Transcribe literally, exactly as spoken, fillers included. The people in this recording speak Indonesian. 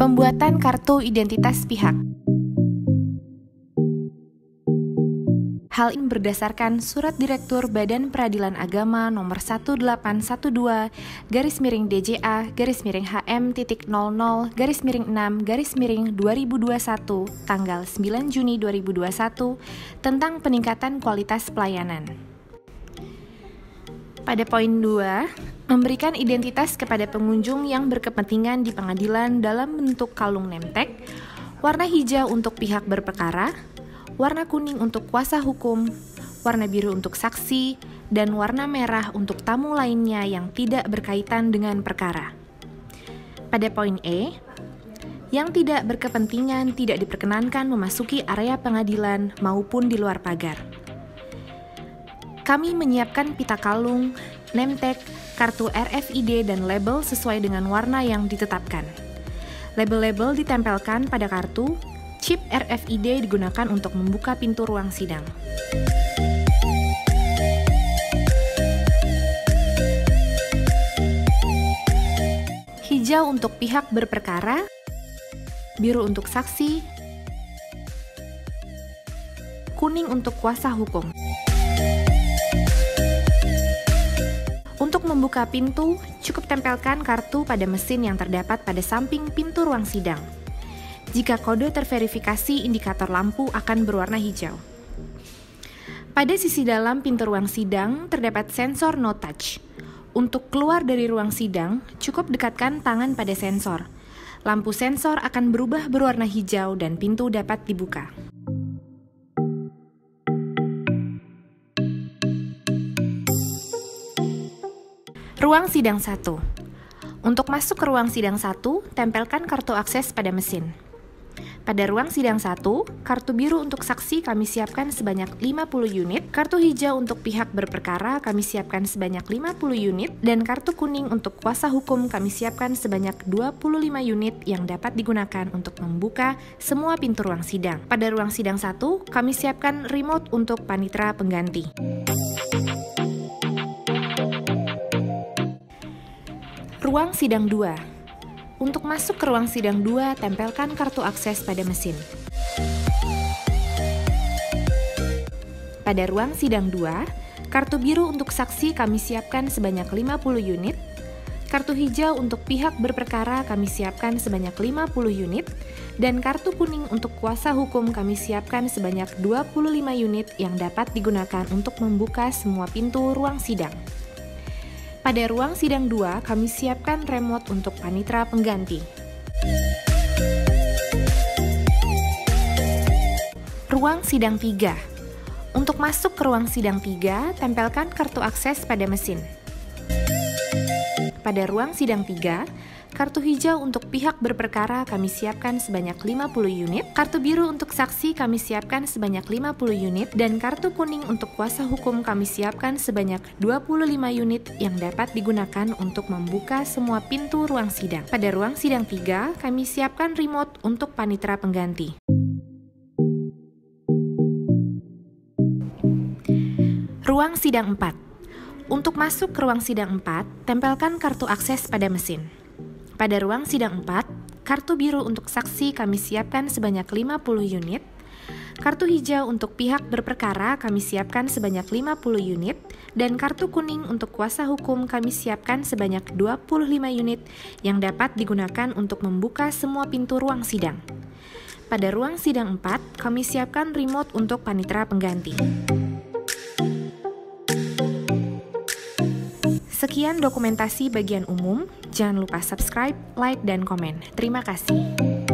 Pembuatan kartu identitas pihak. Hal ini berdasarkan Surat Direktur Badan Peradilan Agama nomor seribu delapan ratus dua belas garis miring D J A garis miring H M titik nol nol garis miring enam garis miring dua ribu dua puluh satu tanggal sembilan Juni dua ribu dua puluh satu tentang peningkatan kualitas pelayanan. Pada poin dua, memberikan identitas kepada pengunjung yang berkepentingan di pengadilan dalam bentuk kalung nemtek, warna hijau untuk pihak berperkara, warna kuning untuk kuasa hukum, warna biru untuk saksi, dan warna merah untuk tamu lainnya yang tidak berkaitan dengan perkara. Pada poin E, yang tidak berkepentingan tidak diperkenankan memasuki area pengadilan maupun di luar pagar. Kami menyiapkan pita kalung, nemtek, kartu R F I D, dan label sesuai dengan warna yang ditetapkan. Label-label ditempelkan pada kartu. Chip R F I D digunakan untuk membuka pintu ruang sidang. Hijau untuk pihak berperkara, biru untuk saksi, kuning untuk kuasa hukum. Untuk membuka pintu, cukup tempelkan kartu pada mesin yang terdapat pada samping pintu ruang sidang. Jika kode terverifikasi, indikator lampu akan berwarna hijau. Pada sisi dalam pintu ruang sidang terdapat sensor no touch. Untuk keluar dari ruang sidang, cukup dekatkan tangan pada sensor. Lampu sensor akan berubah berwarna hijau dan pintu dapat dibuka. Ruang sidang satu. Untuk masuk ke ruang sidang satu, tempelkan kartu akses pada mesin. Pada ruang sidang satu, kartu biru untuk saksi kami siapkan sebanyak lima puluh unit, kartu hijau untuk pihak berperkara kami siapkan sebanyak lima puluh unit, dan kartu kuning untuk kuasa hukum kami siapkan sebanyak dua puluh lima unit yang dapat digunakan untuk membuka semua pintu ruang sidang. Pada ruang sidang satu, kami siapkan remote untuk panitera pengganti. Ruang sidang dua. Untuk masuk ke ruang sidang dua, tempelkan kartu akses pada mesin. Pada ruang sidang dua, kartu biru untuk saksi kami siapkan sebanyak lima puluh unit, kartu hijau untuk pihak berperkara kami siapkan sebanyak lima puluh unit, dan kartu kuning untuk kuasa hukum kami siapkan sebanyak dua puluh lima unit yang dapat digunakan untuk membuka semua pintu ruang sidang. Pada ruang sidang dua, kami siapkan remote untuk panitera pengganti. Ruang sidang tiga. Untuk masuk ke ruang sidang tiga, tempelkan kartu akses pada mesin. Pada ruang sidang tiga, kartu hijau untuk pihak berperkara kami siapkan sebanyak lima puluh unit, kartu biru untuk saksi kami siapkan sebanyak lima puluh unit, dan kartu kuning untuk kuasa hukum kami siapkan sebanyak dua puluh lima unit yang dapat digunakan untuk membuka semua pintu ruang sidang. Pada ruang sidang tiga, kami siapkan remote untuk panitera pengganti. Ruang sidang empat. Untuk masuk ke ruang sidang empat, tempelkan kartu akses pada mesin. Pada ruang sidang empat, kartu biru untuk saksi kami siapkan sebanyak lima puluh unit, kartu hijau untuk pihak berperkara kami siapkan sebanyak lima puluh unit, dan kartu kuning untuk kuasa hukum kami siapkan sebanyak dua puluh lima unit yang dapat digunakan untuk membuka semua pintu ruang sidang. Pada ruang sidang empat, kami siapkan remote untuk panitera pengganti. Sekian dokumentasi bagian umum. Jangan lupa subscribe, like, dan komen. Terima kasih.